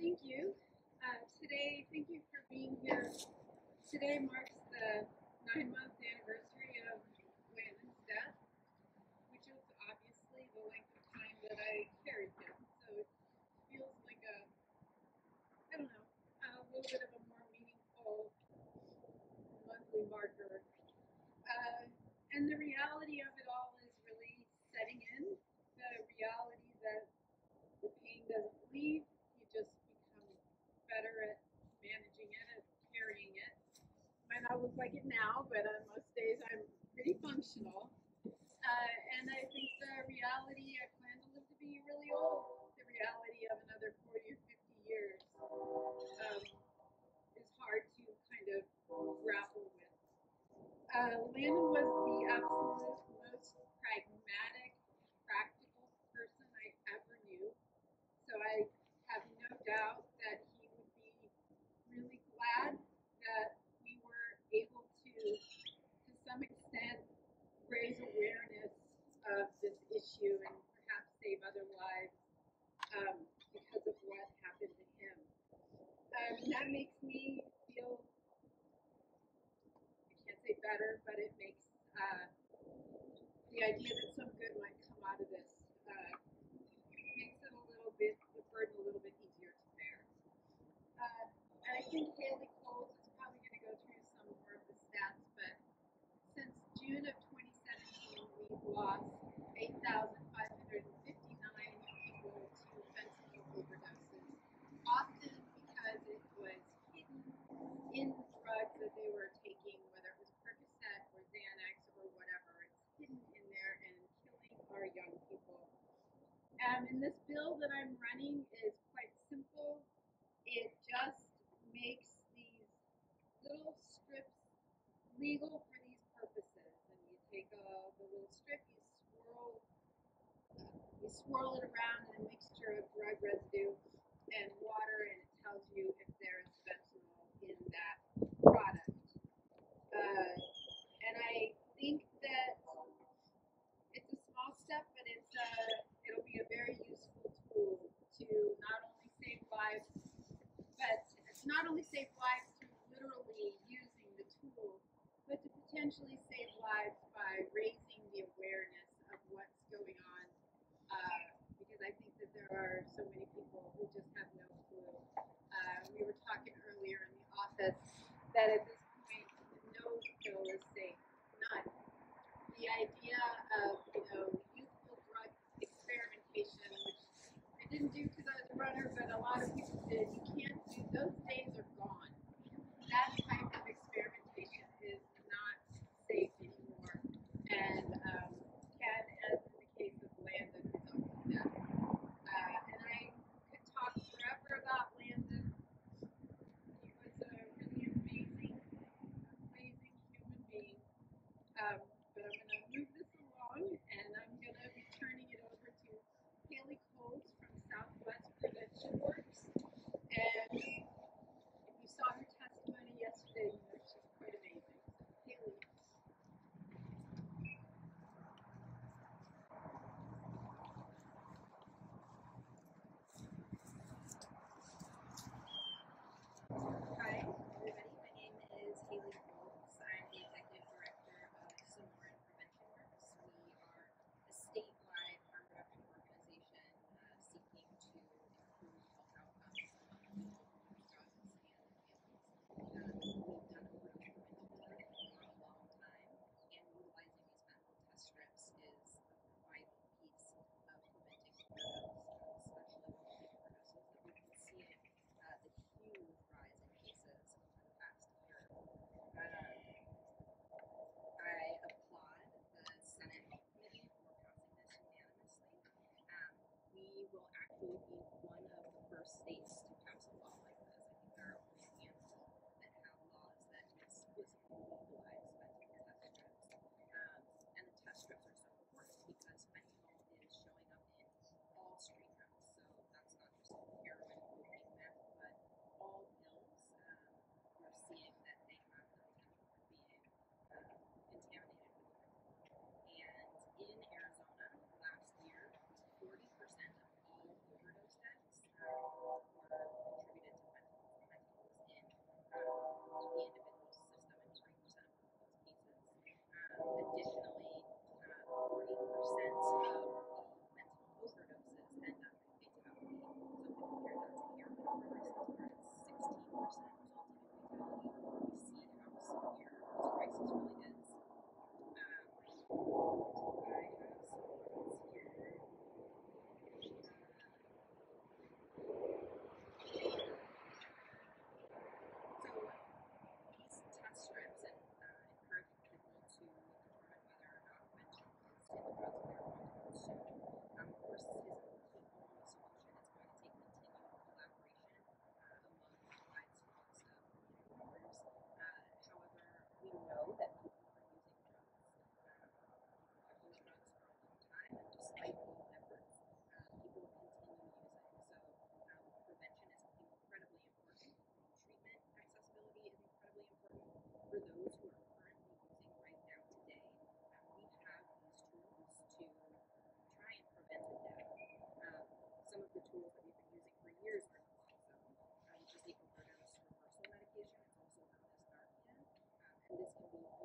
Thank you. Thank you for being here. Today marks the 9-month anniversary of Landon's death, which is obviously the length of time that I carried him. So it feels like I don't know, a little bit of a more meaningful monthly marker. And the reality of it all is really setting in. The reality that the pain doesn't leave. You just become better at managing it, at carrying it. Might not look like it now, but on most days I'm pretty functional. And I think the reality, I plan to live to be really old. The reality of another 40 or 50 years is hard to kind of grapple with. Landon was the absolute most pragmatic, practical person I ever knew. So I have no doubt that he would be really glad that we were able to some extent, raise awareness of this issue and perhaps save other lives because of what happened to him. That makes me feel, I can't say better, but it makes the idea that some good might come out of this makes it a little bit, the burden a little bit easier to bear. And I think Haley Coles is probably going to go through some more of the stats, but since June of 2017, we've lost 8,559 people to fentanyl overdoses, often because it was hidden in the drugs that they were taking, whether it was Percocet or Xanax or whatever. It's hidden in there and killing our young people. And this bill that I'm running is quite simple. It just makes these little strips legal for these purposes. And you take the little strip, you swirl it around in a mixture of drug residue and water, and it tells you if there is fentanyl in that product. And I think that it's a small step, but it'll be a very useful tool to not only save lives, but not only save lives through literally using the tool, but to potentially save lives by raising the awareness of what's going on. Because I think that there are so many people who just have no clue. We were talking earlier in the office that at this point, no pill is safe. None. The idea of, youthful drug experimentation, which I didn't do because I was a runner, but a lot of people did. You can't do, those days are gone. That type of experimentation is not safe anymore. And can, as in the case of Landon, result in death. And I could talk forever about Landon. He was a really amazing human being. But I'm going to move this along, and I'm going to be turning it over to Haley Coles from Southwest Prevention Works. And if you saw her testimony yesterday,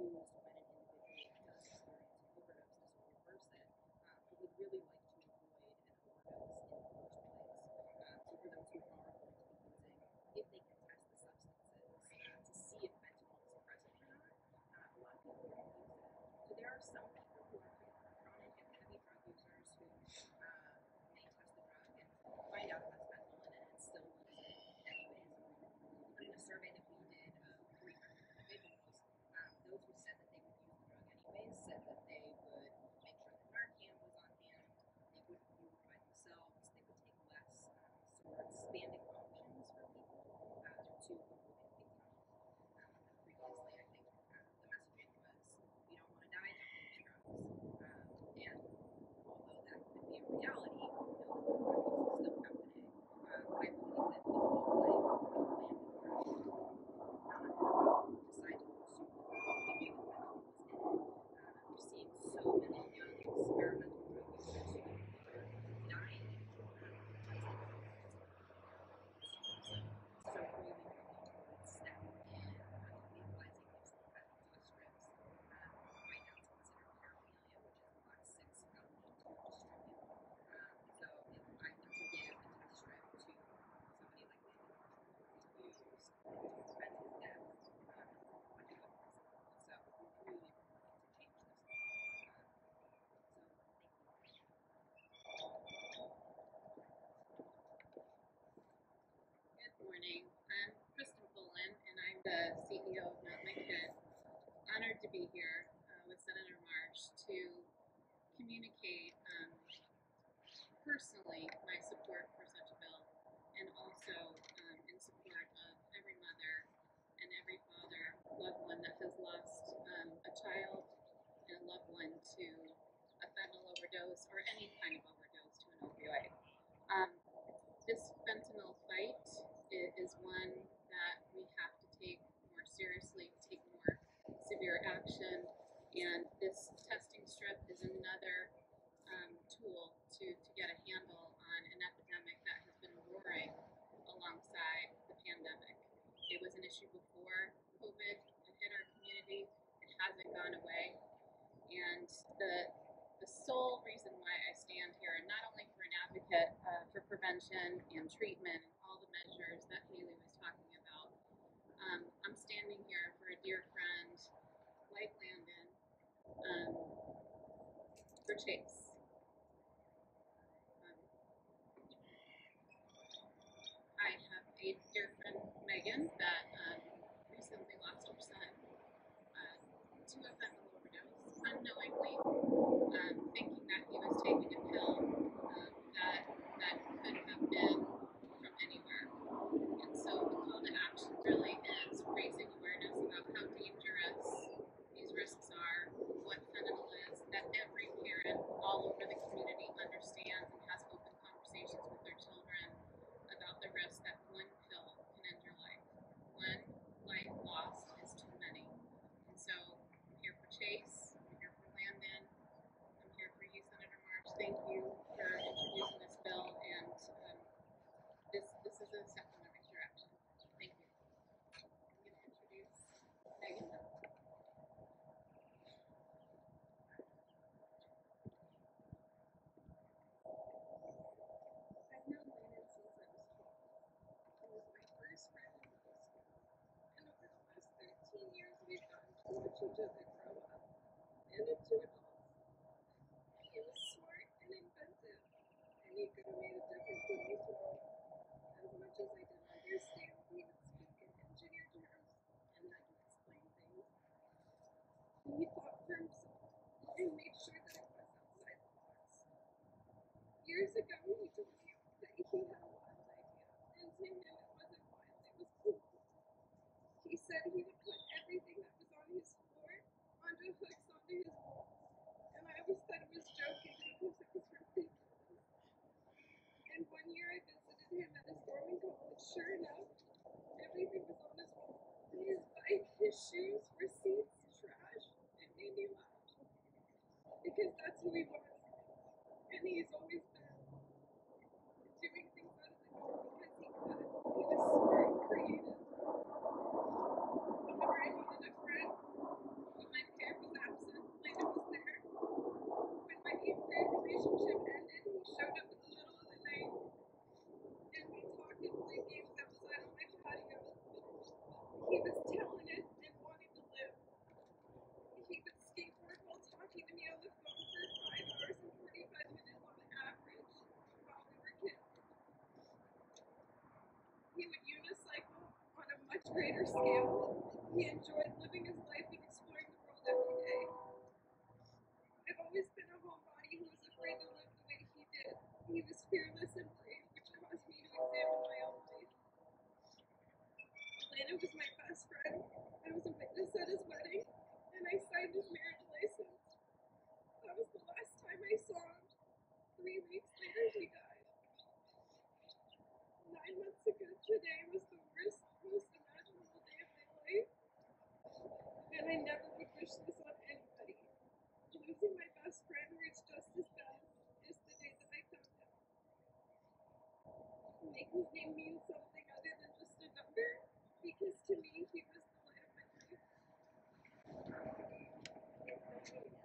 used when an individual does experience an overdose disorder versus but would really like to avoid an overdose in the first place. So for those who are going to be using, if they can test the substances to see if fentanyl is present or not, a lot of people don't use it. So there are some people who are chronic and heavy drug users who may test the drug and find out it has fentanyl in it and still use it anyways. But in a survey that we did of 300 individuals, those who said that they would use the drug anyways said that they would make sure that Narcan was on hand, they wouldn't use it by themselves, they would take less sort of expanding options for people to avoid being previously, I think the messaging was, if you don't want to die, don't use drugs. And although that could be a reality, we know that the drug use is still happening. I believe that people like Landon Marsh decide to pursue the drug, thinking that fentanyl is in it. We're seeing so many young experimental drug users who are dying because of it. So this is a really, really important step in legalizing use of fentanyl test strips. Right now it's considered paraphernalia, which is a Class 6 felony to distribute. So if I were to give a test strip to somebody like Landon Marsh who use to prevent his death, I could go to prison. So we really, really need to change this law. So thank you. Good morning. I'm Kristen Pullen, and I'm the CEO of Not My Kid. Honored to be here with Senator Marsh to communicate personally my support for such a bill, and also in support of every mother and every father, loved one that has lost a child and a loved one to a fentanyl overdose or any kind of overdose to an opioid. This fentanyl fight is one that we have to take more seriously, take more severe action, and this testing strip is another tool to get a handle on an epidemic that has been roaring alongside the pandemic. It was an issue before COVID hit our community. It hasn't gone away, and the sole reason why I stand here, and not only for an advocate for prevention and treatment and all the measures that Haley was talking about, I'm standing here for a dear friend like Landon, for Chase. I have a dear friend, Megan, that recently lost her son to a fentanyl overdose unknowingly, thinking that he was taking a pill that could have been from anywhere. And so the call to action really is raising awareness about how dangerous these risks are, what fentanyl is, that every parent all over the community understands and has open conversations with their children about the risk that one pill can end your life. One life lost is too many. And so I'm here for Chase, I'm here for Landon, I'm here for you, Senator Marsh. Thank you for introducing this bill, and this is a step in the right direction. Thank you. I'm going to introduce Megan now. I've known Landon since I was 12. He was my first friend in middle school, and over the last 13 years we've gotten to watch each other grow up and into adults. He was smart and inventive, and he could have made a difference in this world. As much as I didn't understand, he would speak in engineer terms and I could explain things. He thought for himself and made sure that it was outside the box. Years ago, he told me that he had a wild idea, and to him it wasn't wild, it was cool. He said he would put everything that was on his floor onto hooks onto his wall, and I always thought he was joking because it was ridiculous. And one year I visited him at his dorm in college. Sure enough, everything was on his wall. His bike, his shoes, receipts, trash. It made me laugh. Because that's who he was. And he's always been. Doing things out of the norm because he could. He was smart and creative. Whenever I needed a friend, when my he would unicycle on a much greater scale. He enjoyed living his life and exploring the world every day. I've always been a homebody who was afraid to live the way he did. He was fearless and brave, which caused me to examine my own life. Lana was my best friend. I was a witness at his wedding, and I signed his marriage license. That was the last time I saw him. 3 weeks later, he died. 9 months ago today was the worst, most imaginable day of my life, and I never would wish this on anybody. Losing my best friend where it's just as bad is the day that I found out. Make his name mean something other than just a number, because to me, he was the light of my life.